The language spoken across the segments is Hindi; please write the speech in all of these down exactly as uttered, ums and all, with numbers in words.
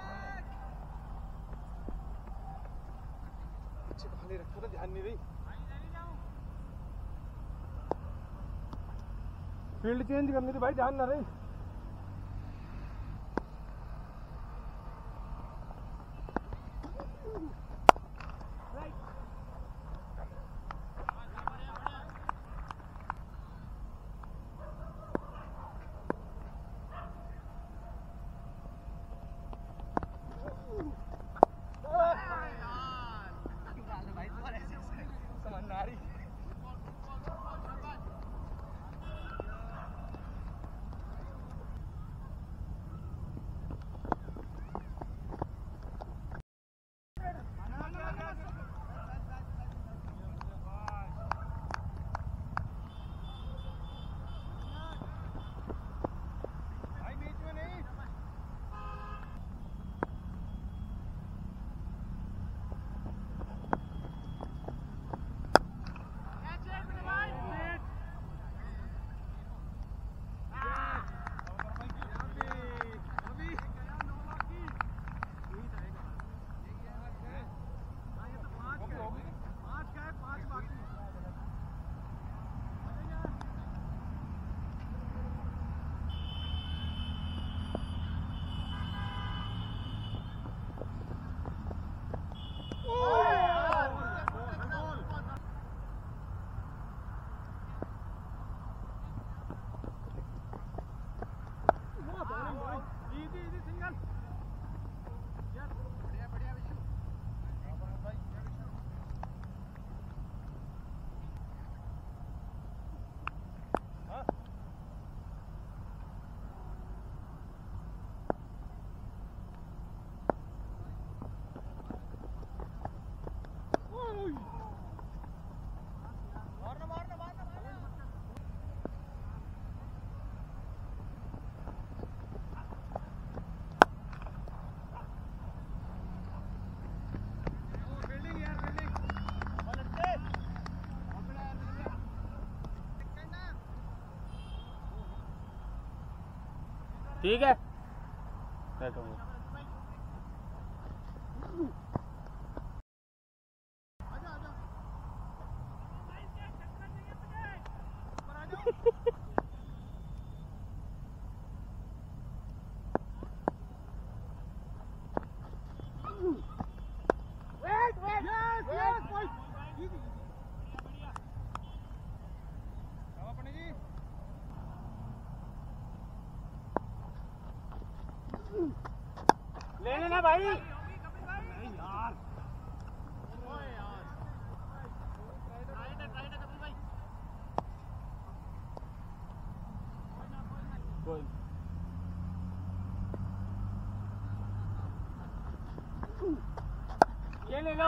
रखा था, ध्यान नहीं रही। फील्ड चेंज करनी थी भाई, ध्यान ना रही। ठीक है बैठो। ले लेना भाई। ये ले लो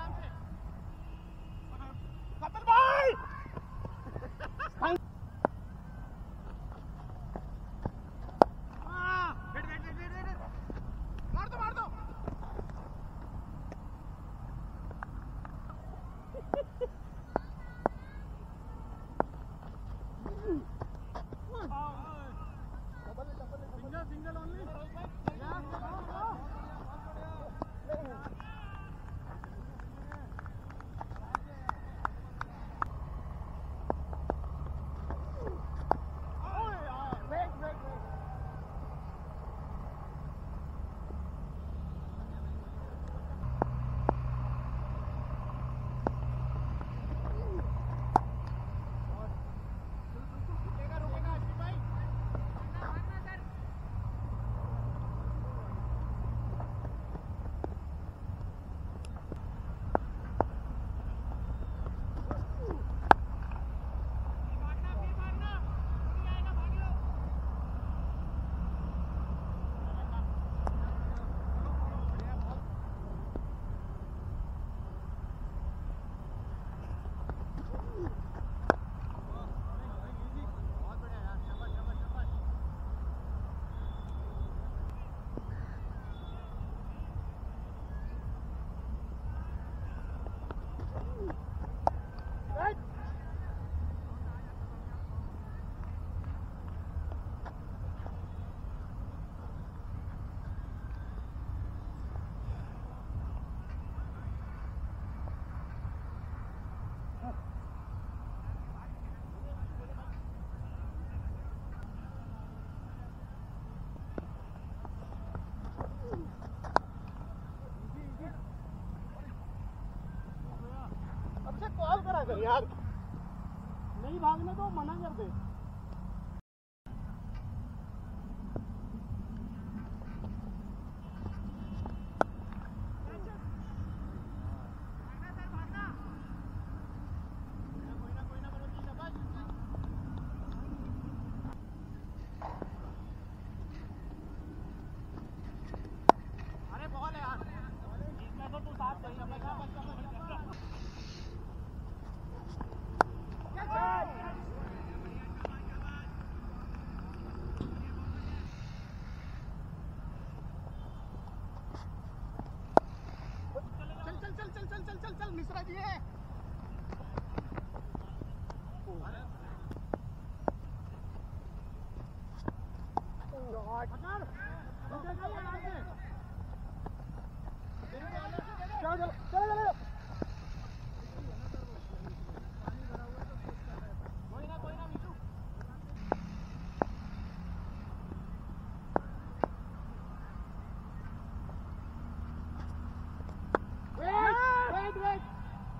कपिल भाई। मार दो मार दो। Single single only. कर यार, नहीं भागने तो मना कर दे। अरे बॉल है यार, इसमें तो तू साथ सही है। चल चल चल चल चल चल चल मिश्रा जी है। चलो चलो चलो कोई ना कोई ना मिठू। वेट वेट वेट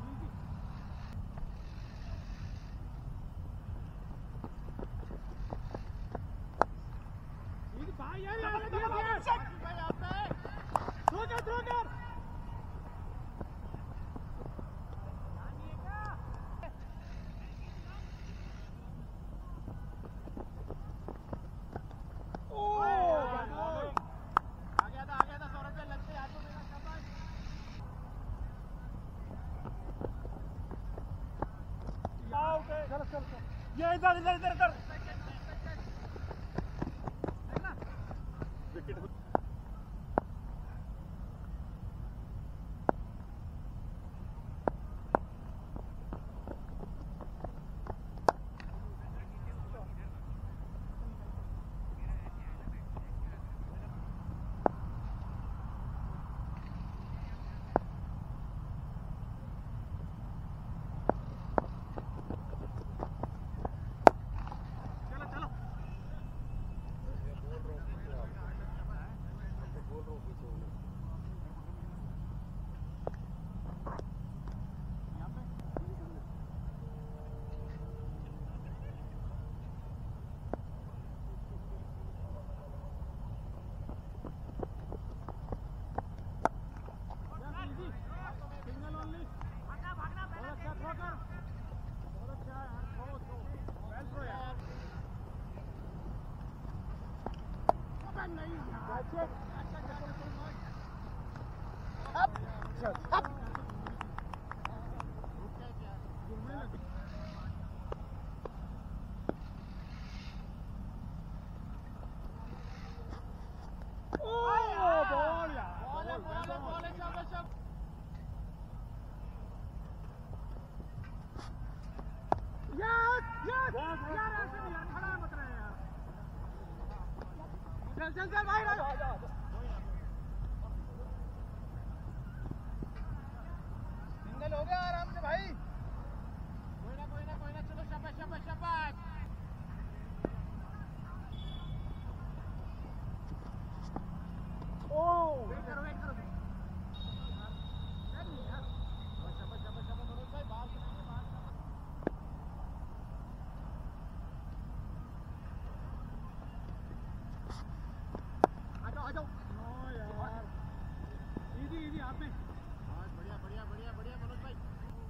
भाई यार यार थ्रो कर थ्रो कर। चलो चलो ये इधर इधर इधर इधर विकेट। चल चल चल भाई सिंगल हो गया आराम से भाई। कोई ना कोई ना कोई ना चलो शाबाश शाबाश शाबाश। ओ वेट करो वेट करो शाबाश शाबाश शाबाश मनोज भाई बाहर सुनाइए बाहर। आ जाओ नो यार इजी इजी आप में। बढ़िया बढ़िया बढ़िया बढ़िया मनोज भाई।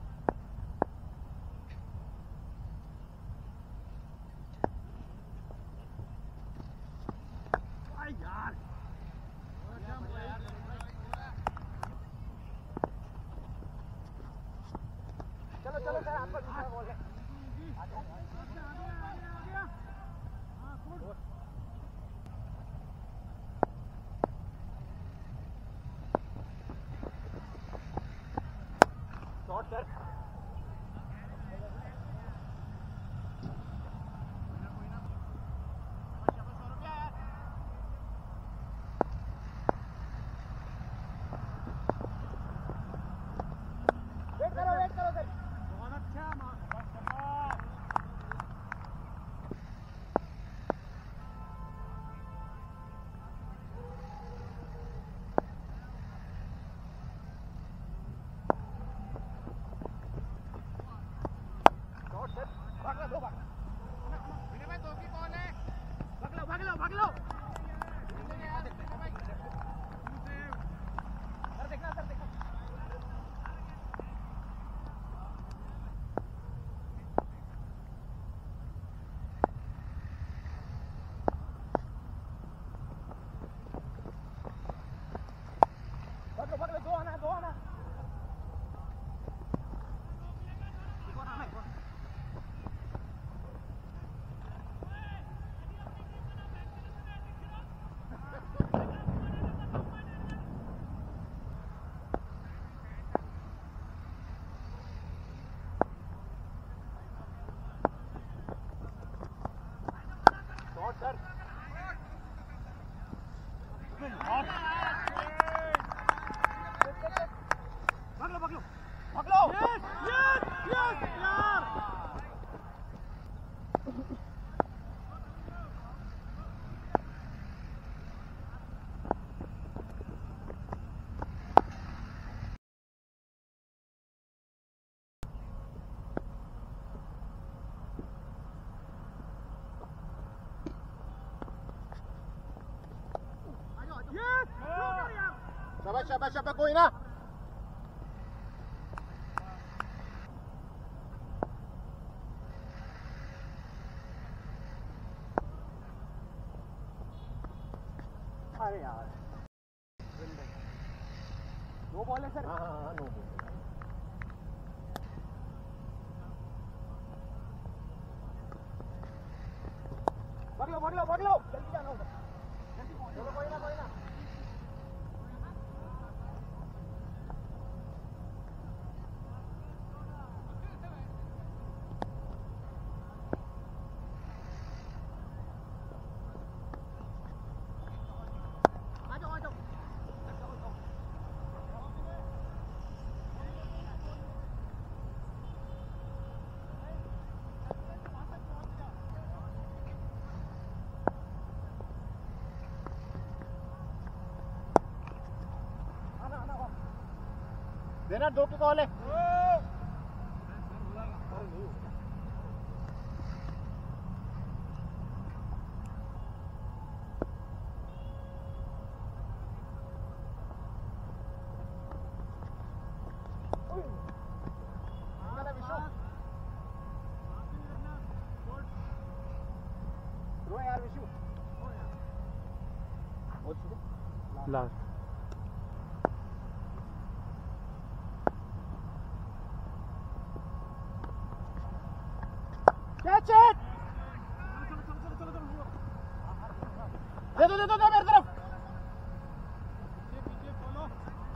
आई यार चलो चलो सर आपका दूसरा बॉल है। आ गया आ गया। हां गुड शॉट सर। वेट करो वेट करो सर। बहुत अच्छा शाबाश शाबाश कोई ना अरे यार नो बॉल है सर हाँ हाँ हाँ नो बॉल भाग लो भाग लो भाग लो जल्दी जाना होगा चलो कोई ना कोई ना देना दो की कॉल है यार विशु लास्ट Catch it! दे दो दे दो दे मेरी तरफ पीछे फॉलो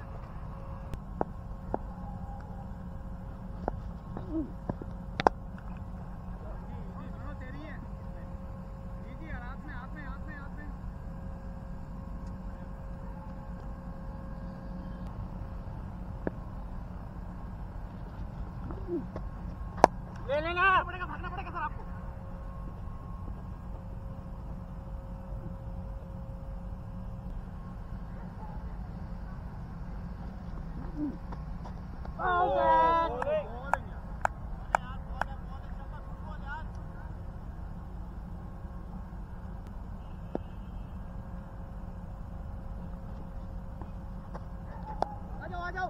तेरी है जी जी हाथ में हाथ में हाथ में हाथ में ले लेना पड़ेगा भागना पड़ेगा सर आपको आ जाओ आ जाओ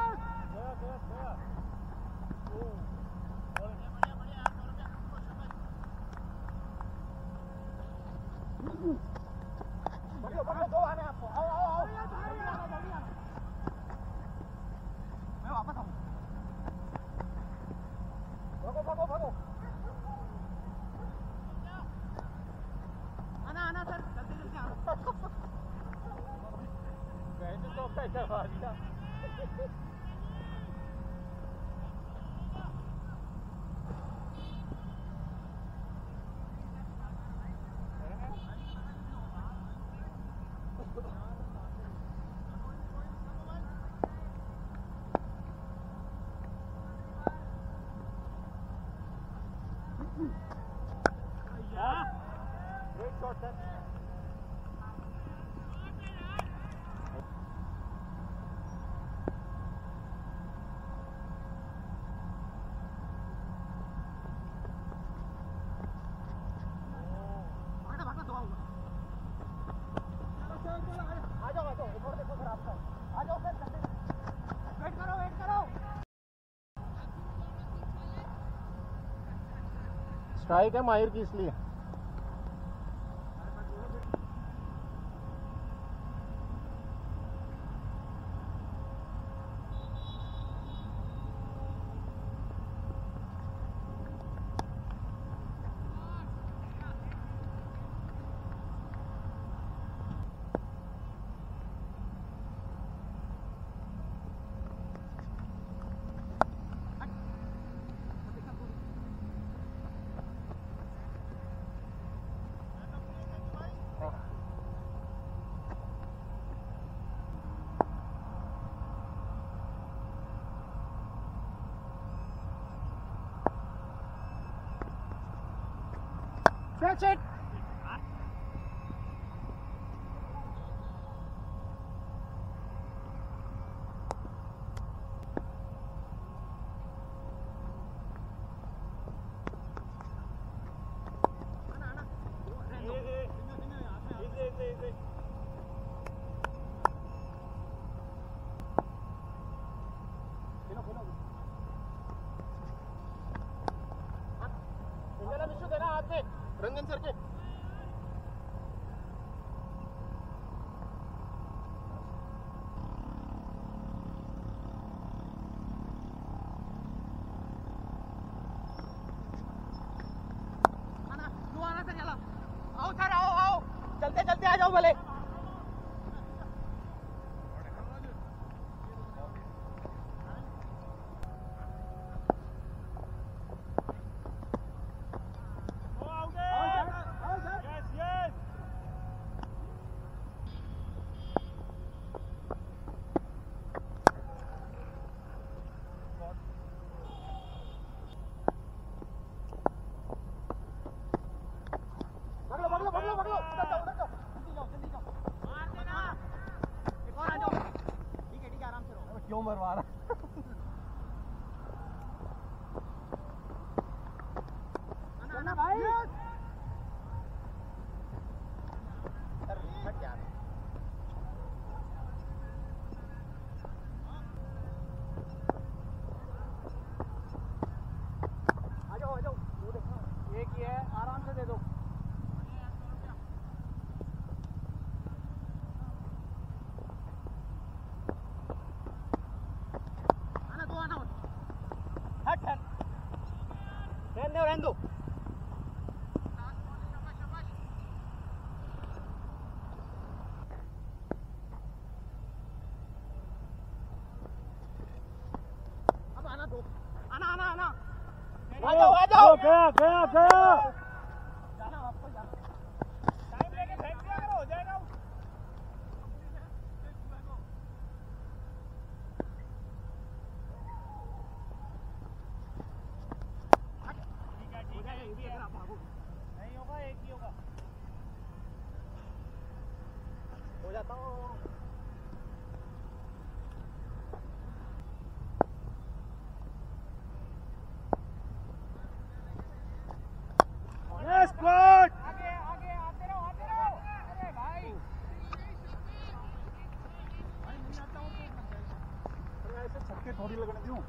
दो आने आपको आओ आओ आओ मैं वापस आऊँ भागो भागो भागो आना आना सर जल्दी जल्दी आओ वैसे तो कैसे भाग दिया Great shot, sir. स्ट्राइक है माहिर की इसलिए Catch it! रंजन सर को। आओ सर, आओ आओ, चलते चलते आ जाओ भले। क्यों मरवा रहा? ना भाई हट जा। आ जाओ आ जाओ, एक ही है, आराम से दे दो। हट हट, रहने दो रहने दो। अब आना दो, आना आना आना, आ जाओ आ जाओ। गया गया गया। जाना आपको, जाना। टाइम लेके फेंक दिया करो, हो जाएगा। नहीं होगा, एक ही होगा। हो जाता हूँ। Yes good. आगे आगे आते रहो आते रहो। अरे भाई भाई नहीं आता हूँ तो अरे ऐसे छक्के थोड़ी लगने दूं।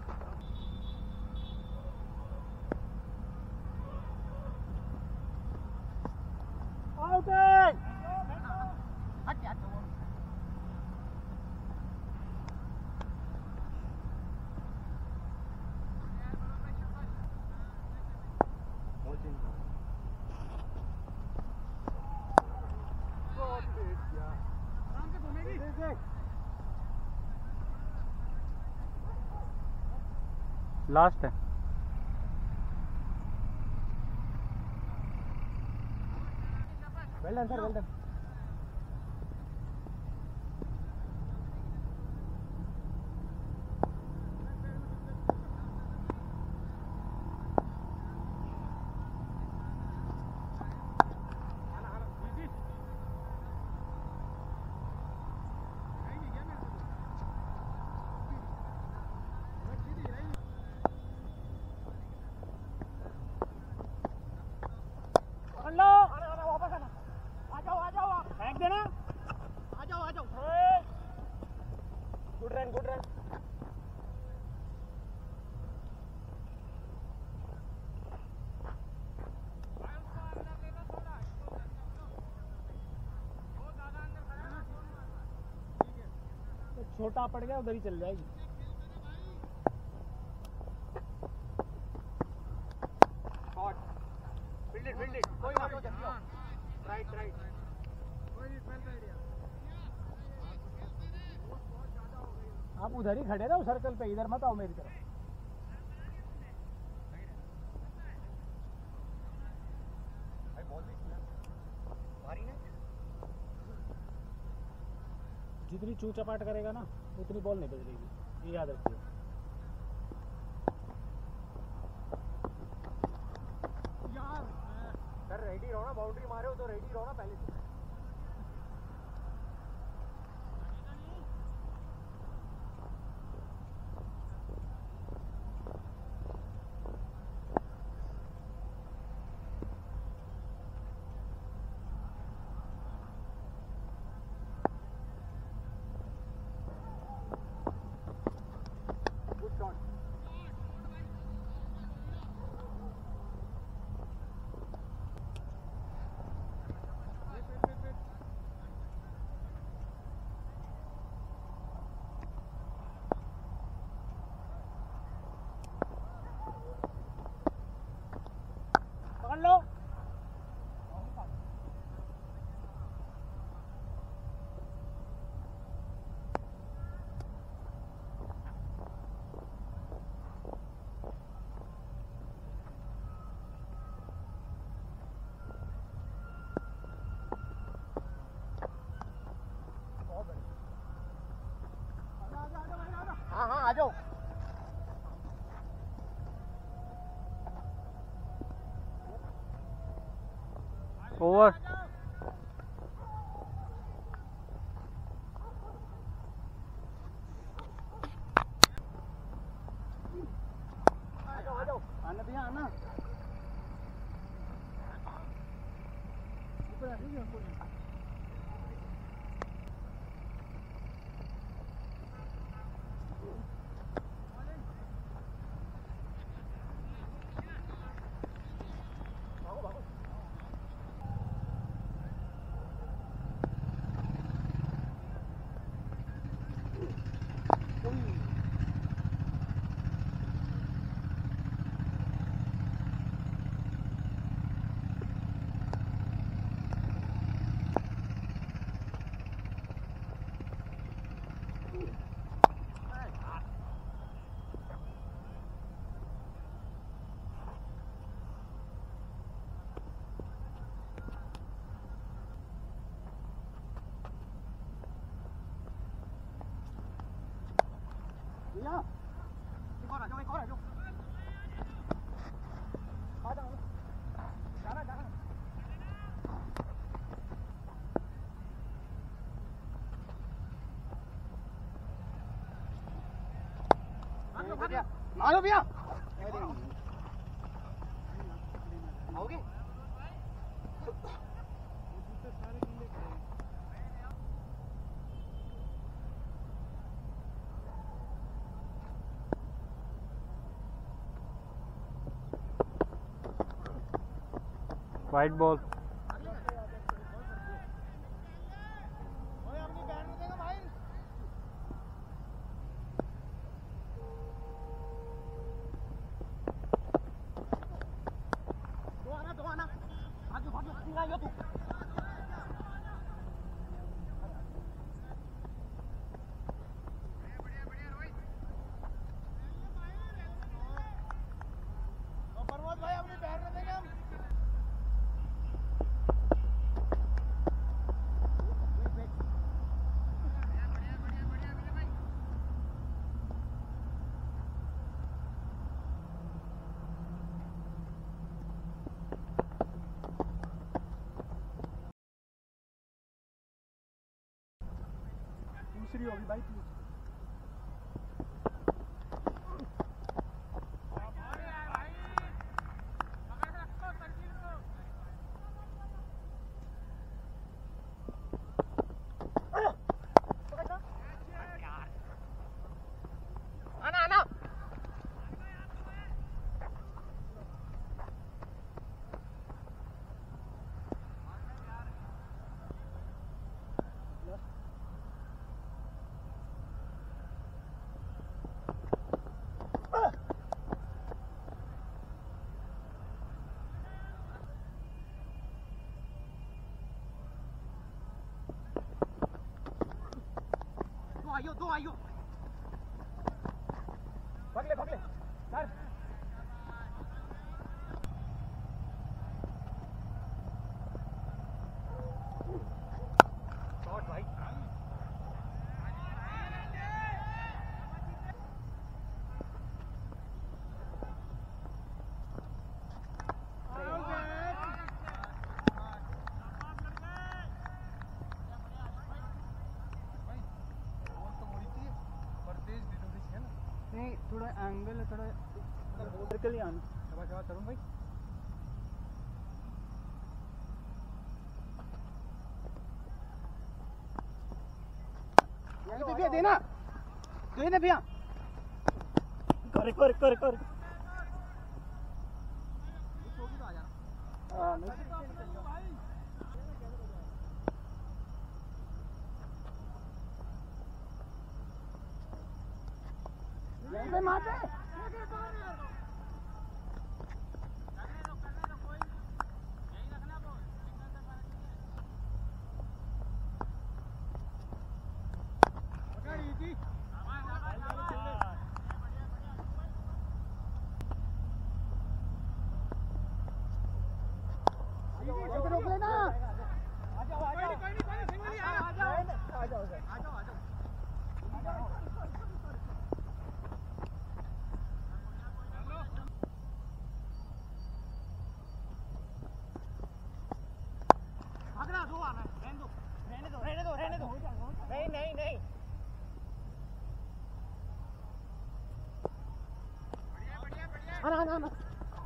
आउट है। हट जा तो। आराम से घूमेगी। लास्ट है। Well done sir, well done. फेंक देना। आ जाओ आ जाओ। Good run good run. छोटा पड़ गया, उधर ही चल जाएगी। फील्ड इट, फील्ड इट, कोई बात नहीं। राइट राइट, आप उधर ही खड़े रहो सर्कल पे, इधर मत आओ मेरी तरफ। जितनी चू चपाट करेगा ना उतनी बॉल नहीं बदलेगी, ये याद रखिए। यार सर रेडी रहो ना, बाउंड्री मारे हो तो रेडी रहो ना पहले से। जाओ ओवर आना भैया आना ऊपर आ जाइए ऊपर भैया एक और आ जाओ एक और आ जाओ आ जाओ जाना जाना भैया मारो भैया आओगे वाइट बॉल प्रमोद भाई अपनी बैठने देंगे हम दूसरी होगी भाई तू आना आना दो आइयो दो आइयो भाग ले भाग ले सर शॉट भाई नहीं थोड़ा एंगल है थोड़ा सर्कल ही आना शाबाश शाबाश तरुण भाई भैया देना देना भैया कर कर कर कर हाँ नहीं यहीं पे मारते रोक लेना आ जाओ आ जाओ कोई नहीं कोई नहीं सिंगल ही आ जाओ आ जाओ आ जाओ आ जाओ आना आना आना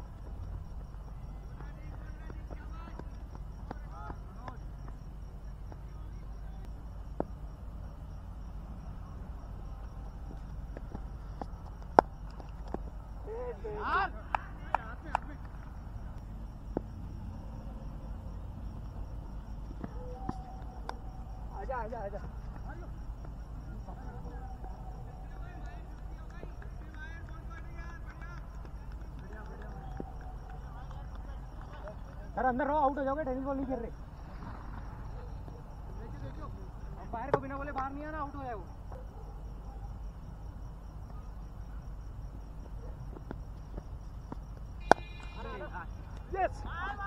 यार आजा आजा आजा सर अंदर रहो, आउट हो जाओगे, टेनिस बॉल नहीं खेल रहे। बाहर को बिना बोले बाहर नहीं आना, आउट हो जाओगे। यस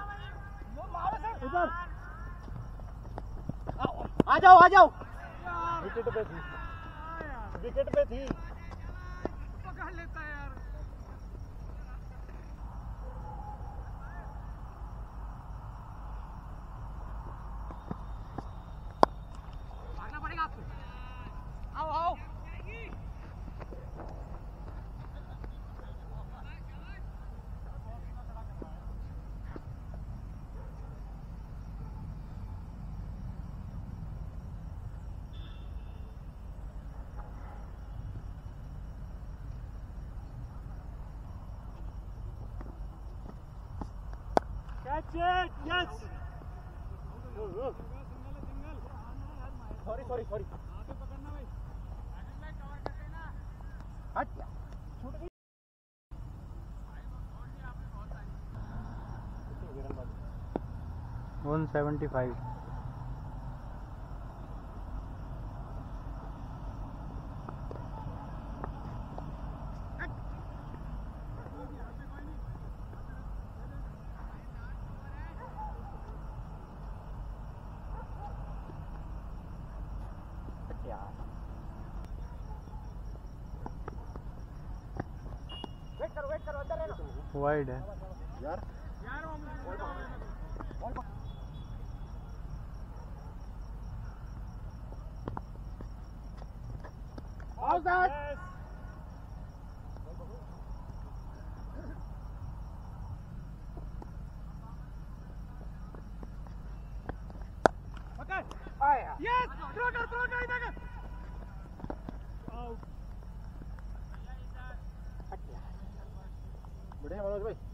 इधर आ जाओ आ जाओ। विकेट पे थी, विकेट पे थी। पकड़ लेता है यार। भागना पड़ेगा आपको। आओ आओ। Catch it! Yes! Sorry, sorry, sorry. हट छूट गई। one seventy-five. वेट करो वेट करो अंदर रहना। वाइड है यार यार ball How's that? Yes. Okay. Aya. Yes. Throw कर throw कर इधर कर. Out. बढ़िया मनोज भाई।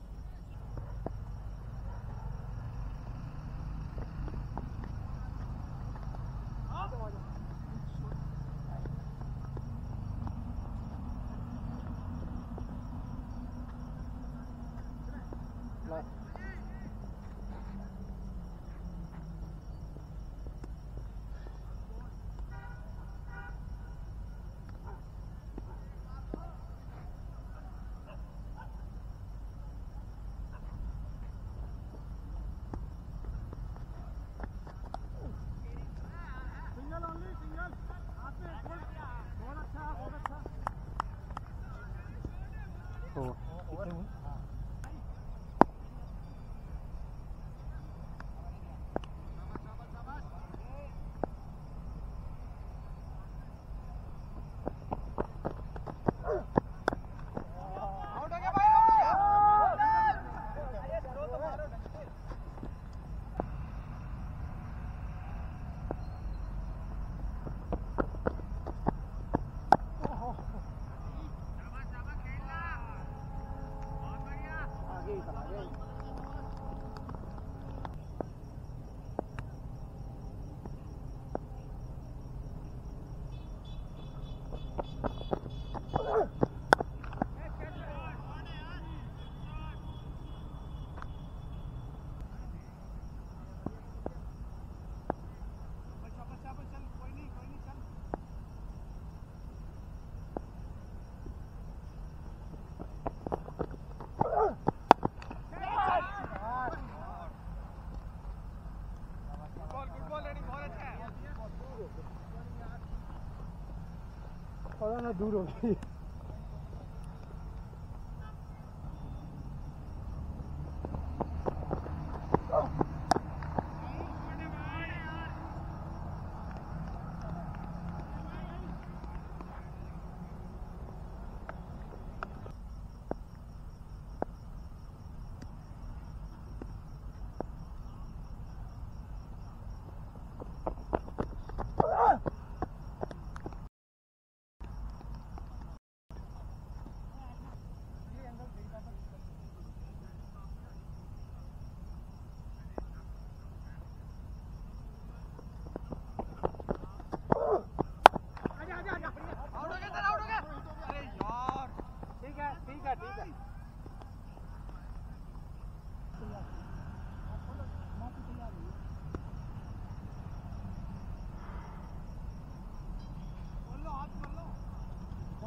पता ना दूर हो गई।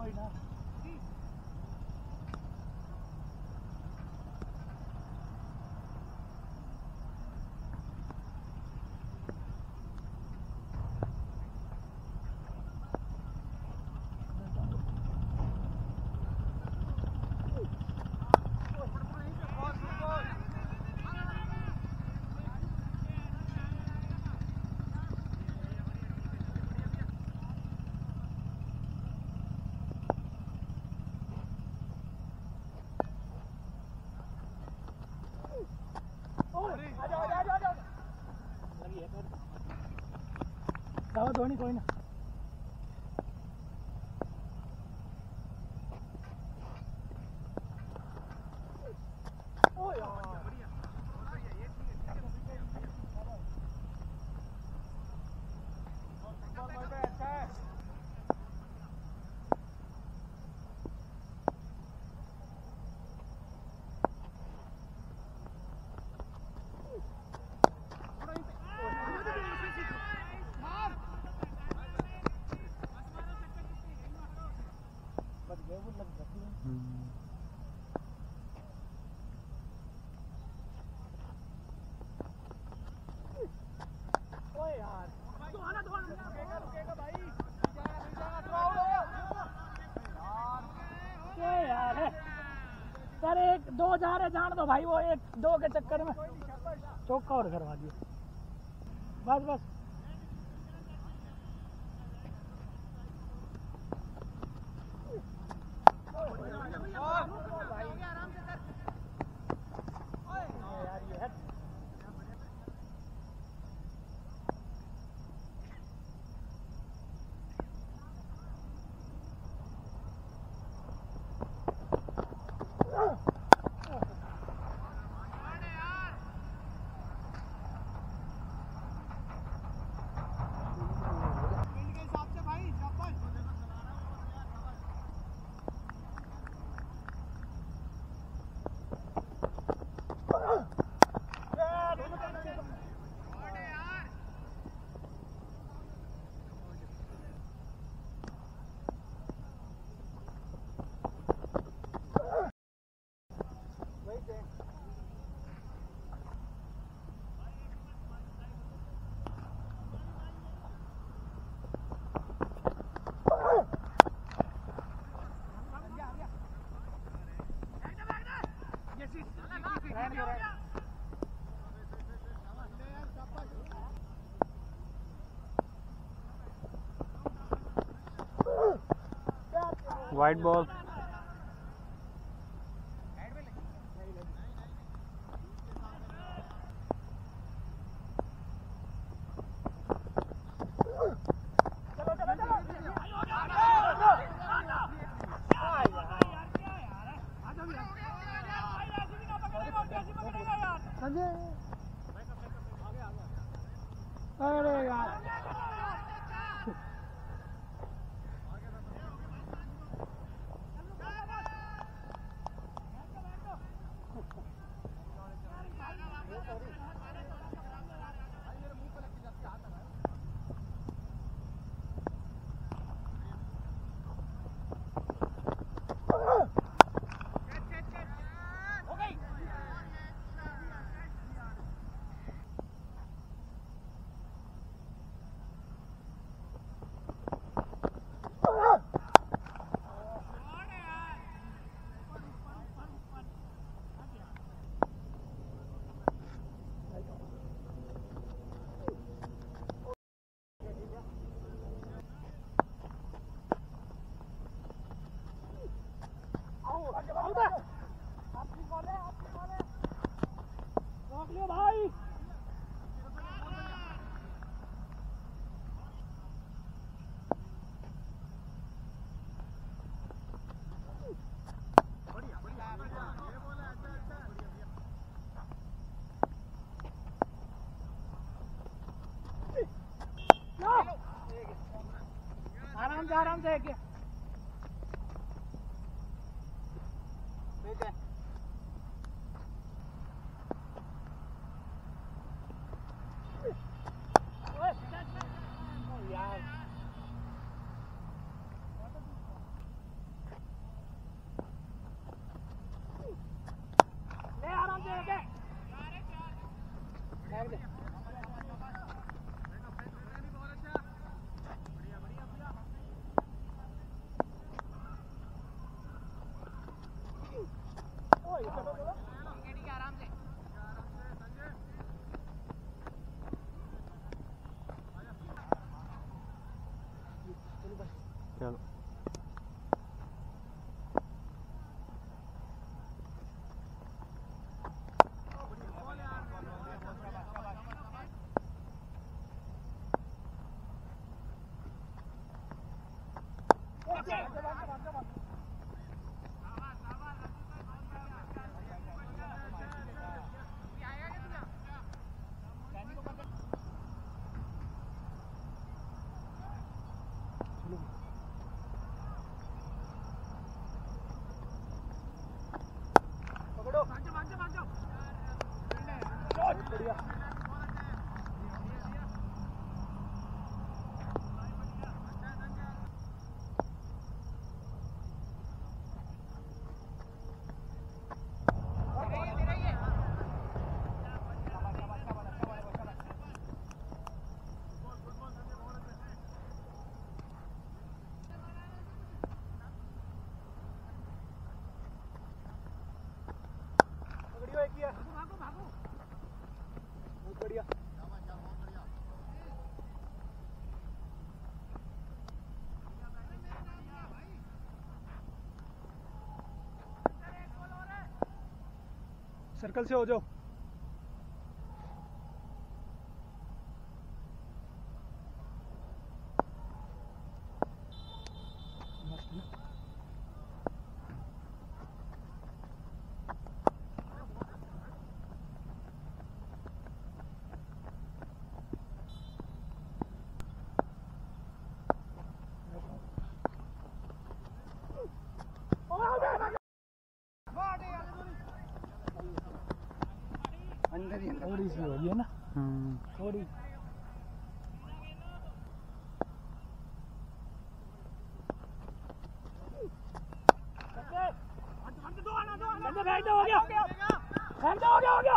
कोई ना दावा धोनी कोई ना सर एक दो जा रहे जान दो भाई वो एक दो के चक्कर में चौका और करवा दिए बस बस White ball. अरे यार रोक लियो भाई आराम से आराम से एक पकड़ो भाग जाओ भाग जाओ भाग जाओ बढ़िया भागो भागो बहुत बढ़िया सर्कल से हो जाओ अंदर ही अंदर थोड़ी सी हो गई है ना हम्म थोड़ी बैठ जाओ हो गया बैठ जाओ हो गया हो गया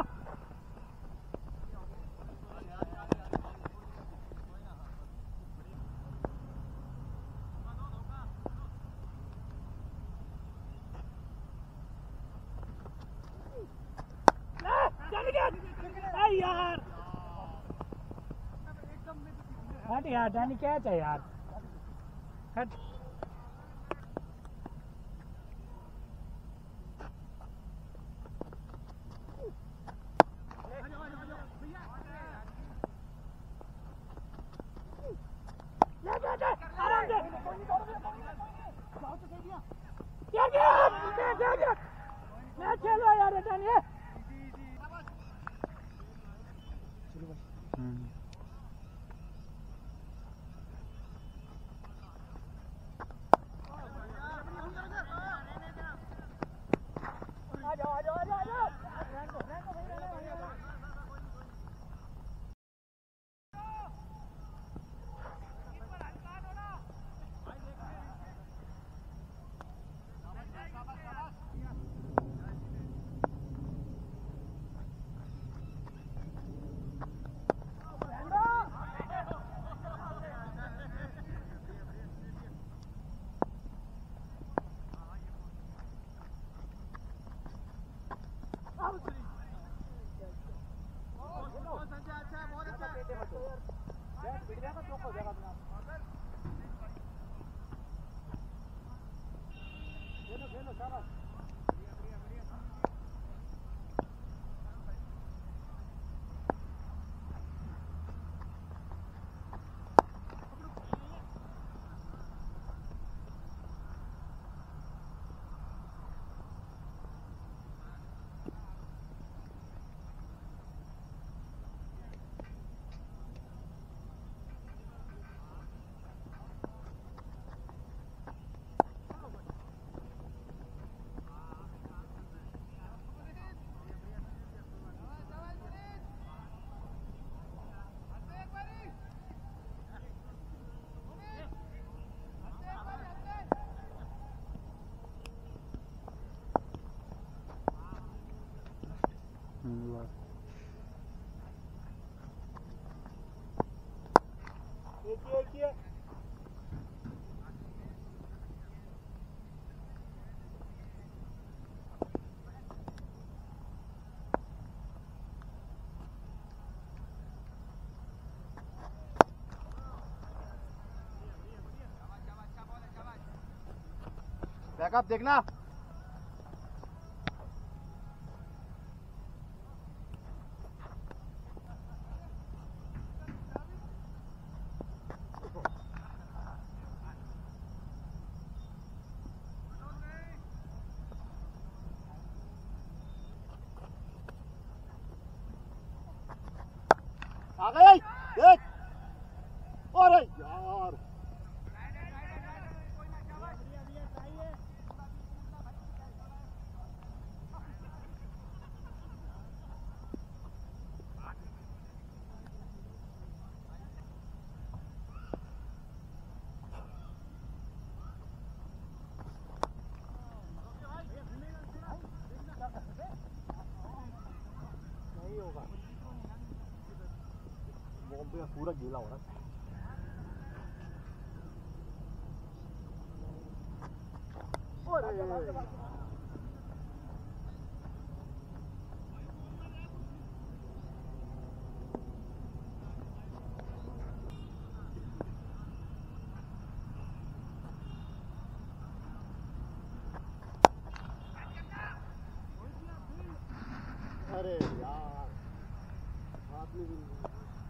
यार हट यार डैनी कैच है यार हट आराम से मैच खेलो यार डैनी हम्म आ जाओ आ जाओ आ जाओ आ जाओ रैंको रैंको भाई रहना भाई रहना एक ही एक ही है बैकअप देखना आ गए देख अरे यार नहीं होगा बॉम्बे का पूरा गीला हो रहा है अरे यार हाथ में भी नहीं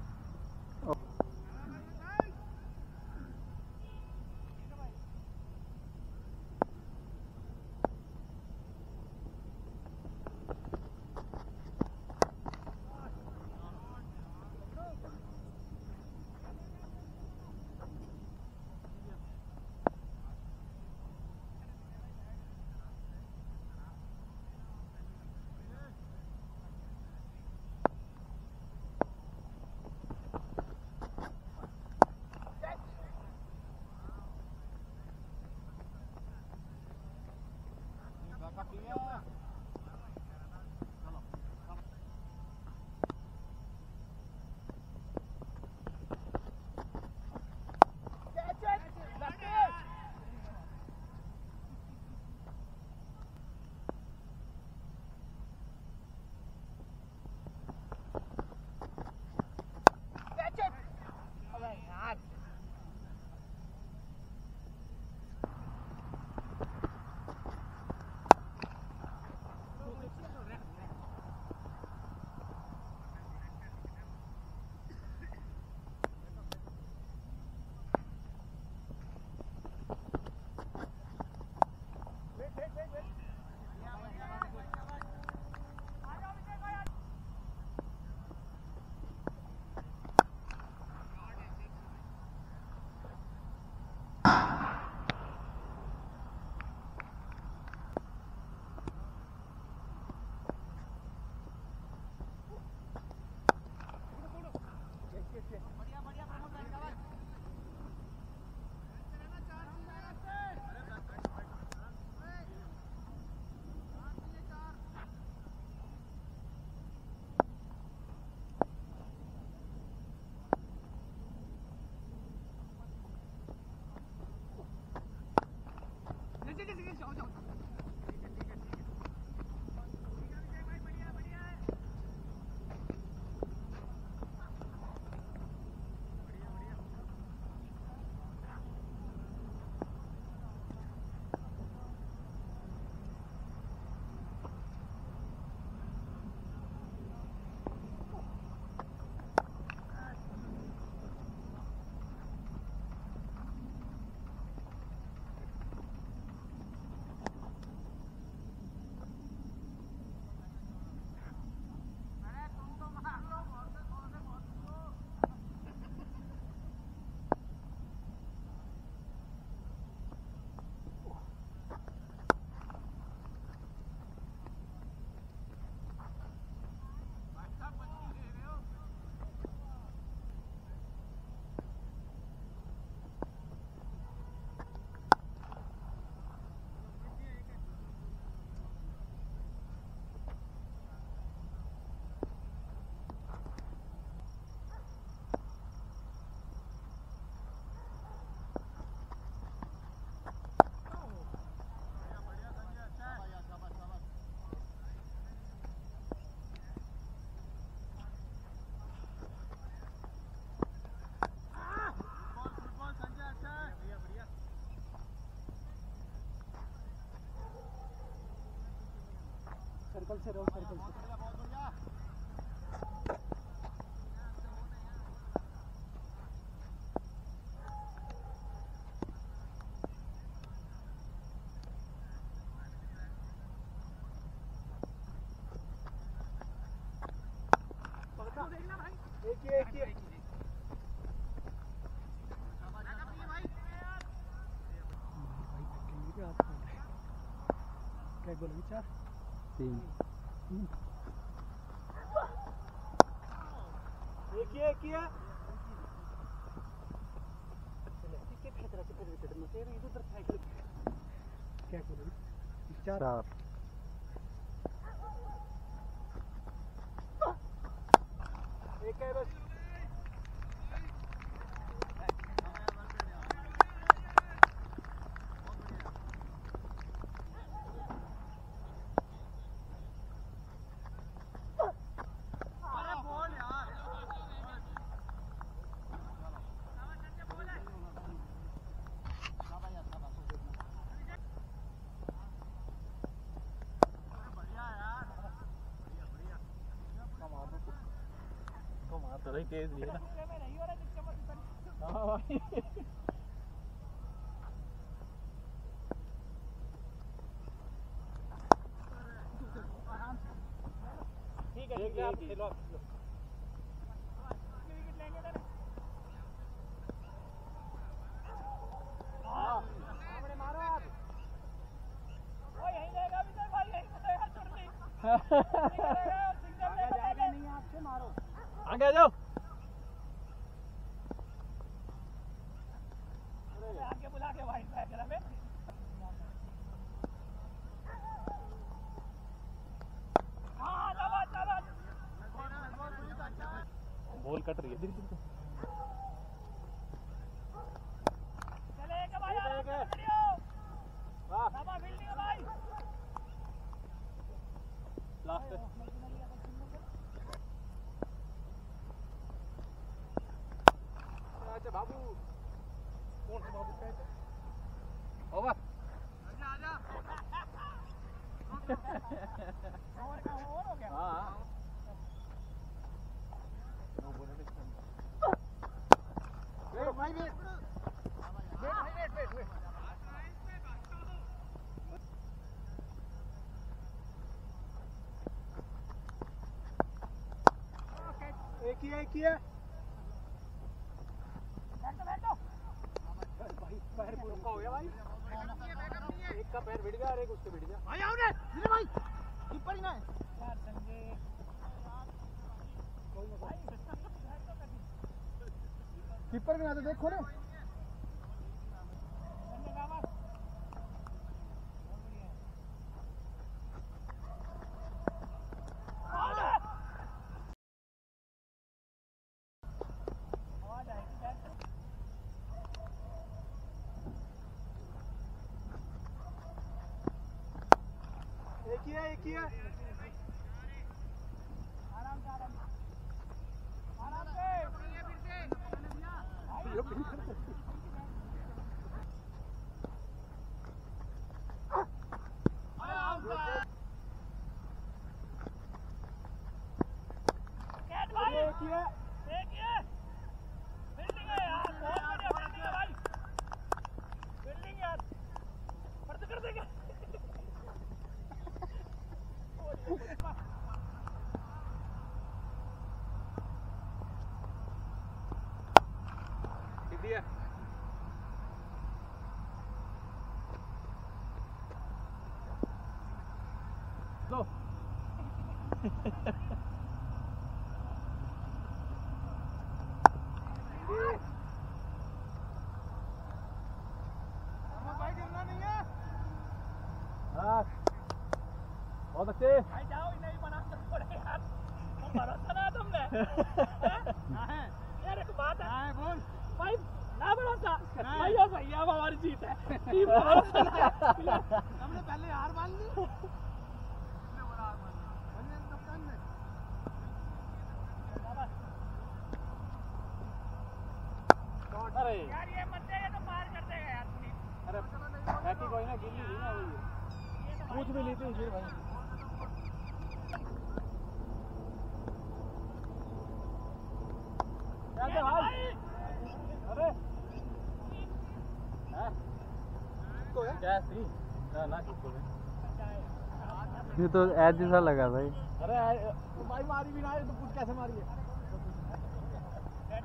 सर्कल से रहो सर्कल से देखना भाई एक ही एक ही क्या बोले विचार तीन एक ही एक ही है कितने फेंक रहा है कितने में तेरे इधर साइकिल क्या बोले चार चार एक है बस तो नहीं तेज नहीं है ना हाँ भाई ठीक है ठीक है आप खेलो हाँ मारो आप वो यहीं रहेगा विजय भाई यहीं रहेगा चुरनी जाएगा नहीं आपसे मारो आगे जाओ आगे बुला के वाइट बैग रहे हाँ चलो चलो बॉल कट रही है धीरे धीरे चले के भाई आराम से खड़ियो वाह बाबा फील्डिंग है भाई लास्ट अच्छा बाबू कौन सा बाबू कहते ओवर आजा आजा ओवर का ओवर हो गया हां नो बोले वेट भाई वेट वेट भाई वेट वेट वेट एक ही एक ही है भाई पैर पूरा हो गया भाई एक का पैर भिड़ गया और एक उससे भिड़ गया भाई आओ रे मेरे भाई कीपर ही ना है यार संजय कोई ना भाई कीपर भी ना तो देखो ना संजय बाबा एक ही है एक ही है आराम से आराम आराम से एक ही है एक ही है बिल्डिंग है यार बहुत बढ़िया बिल्डिंग है भाई बिल्डिंग यार फर्द कर देगा दिया दो भाई गिरना नहीं है हाँ बहुत अच्छे भाई जाओ इन्हें ही बना कर छोड़े यार तुम भरोसा ना तुमने यार एक बात है बोल भाई ना भरोसा भैया भैया हमारी जीत है टीम का भरोसा ना हमने पहले हार मान ली कितने बड़ा हार मान ली हमने कप्तान ने अरे यार ये मत दे ये तो पार कर देगा यार पुलिस अरे बैठी कोई ना गिल्ली थी ना वही पूछ भी ली थी फिर भाई अरे क्या थी ना ना किसको ये तो ऐज जैसा लगा भाई अरे भाई मारी भी ना तो पूछ कैसे मारी है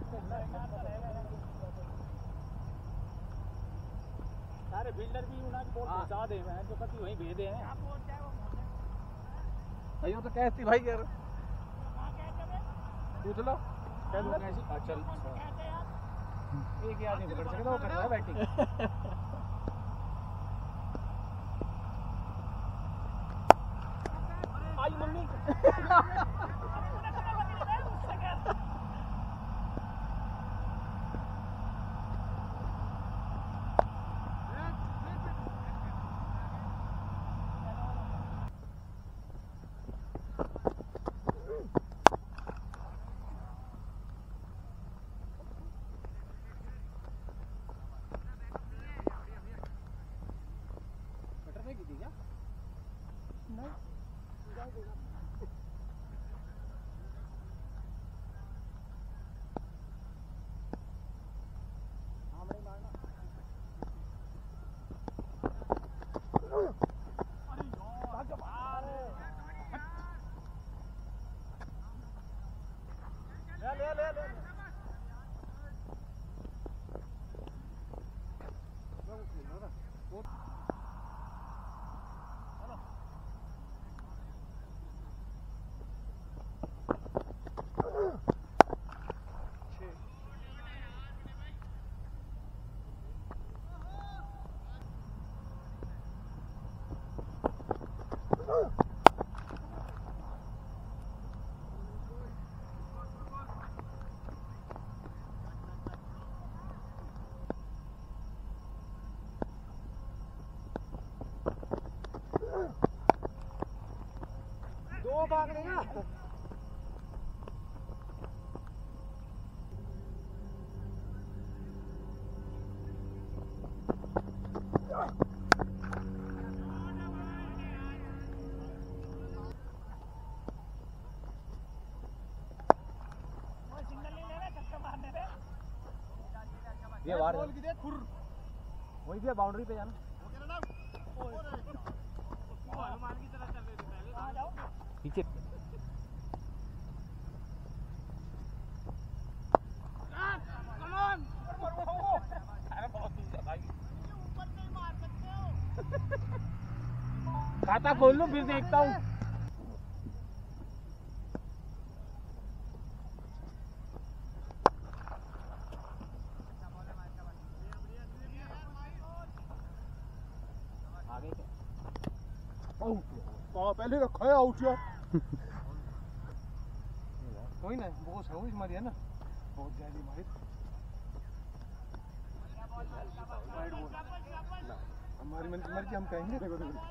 सारे फील्डर भी उन्हें बॉल पहुंचा दे हैं जो कभी वहीं भेजे हैं भाइयों तो कैसी भाई यार पूछ लो चल एक ही आदमी पकड़ सके तो वो कर रहा है बैटिंग आई मम्मी दो भाग लेगा ये बाहर वही से बाउंड्री पे जाना पीछे खाता खोल लूं फिर देखता हूँ आगे क्या पहले रखा है आउट यार कोई ना बहुत है इस मारी है ना बहुत ज्यादा मारी हमारी मर्जी हम कहेंगे देखो देखो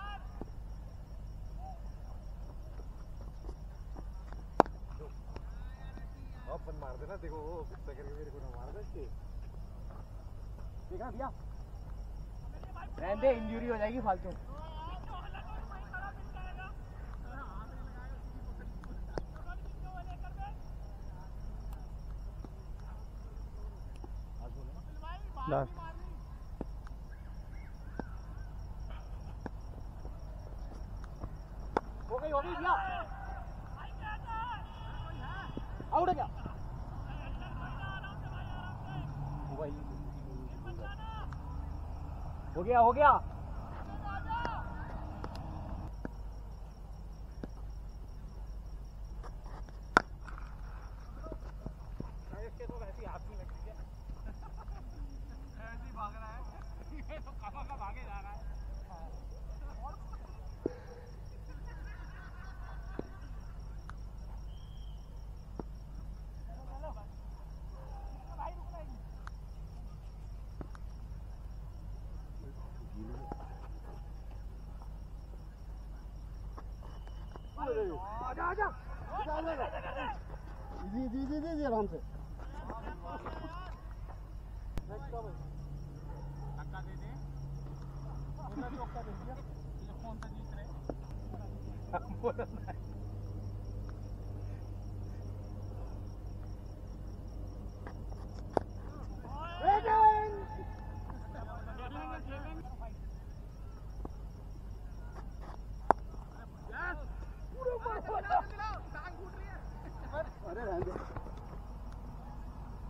अपन मार देना देखो वो कुत्ता करके मेरे को ना मार दे इसके देखा भैया रहने दे इंजरी हो जाएगी फालतू लास्ट हो गई हो गई भैया आउट है क्या हो गया हो गया इसके तो वैसे हाथ में लग गया ऐसे ही भाग रहा है ये तो कहाँ का भागे जा रहा है आजा आजा जी जी जी जी आराम से धक्का दे दे मेरा चौका दे दिया ये कौन सा जीत रहे बोला ना अरे रहने दे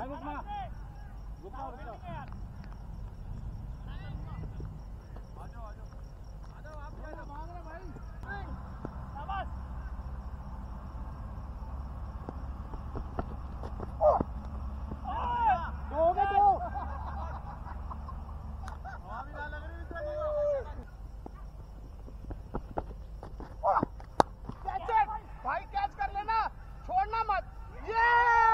भाई रुकना रुकना रुकना आ जाओ आ जाओ आ जाओ आप क्या मांग रहे भाई शाबाश दो में दो हवा भी ना लग रही इतना कैच भाई कैच कर लेना छोड़ना मत ये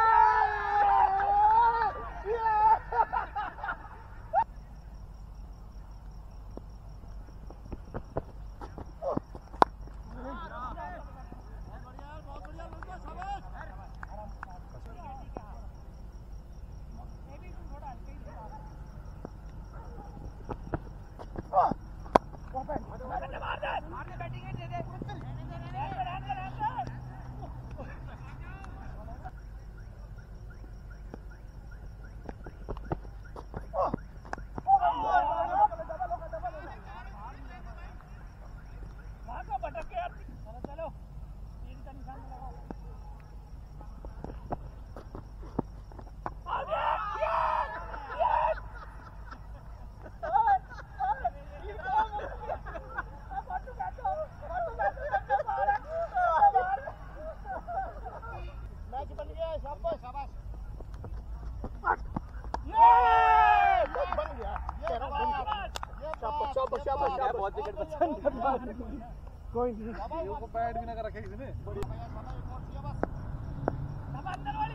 कोई नहीं को बैट भी ना कर रखे किसी ने अंदर वाली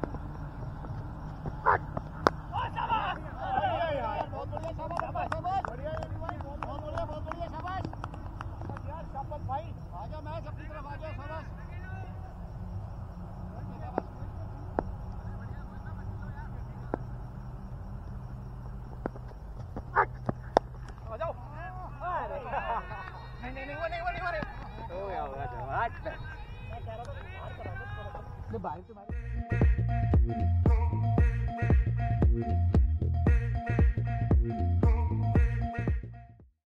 बहुत बढ़िया शाबाश शाबाश बढ़िया बहुत बढ़िया बहुत बढ़िया शाबाश यार शाबाश भाई आ जा मैच अपनी तरफ आ जा शाबाश आ जाओ नहीं नहीं नहीं वो नहीं वो नहीं वो नहीं ओ यार आज मैं कह रहा था बाहर करा दो बाहर तो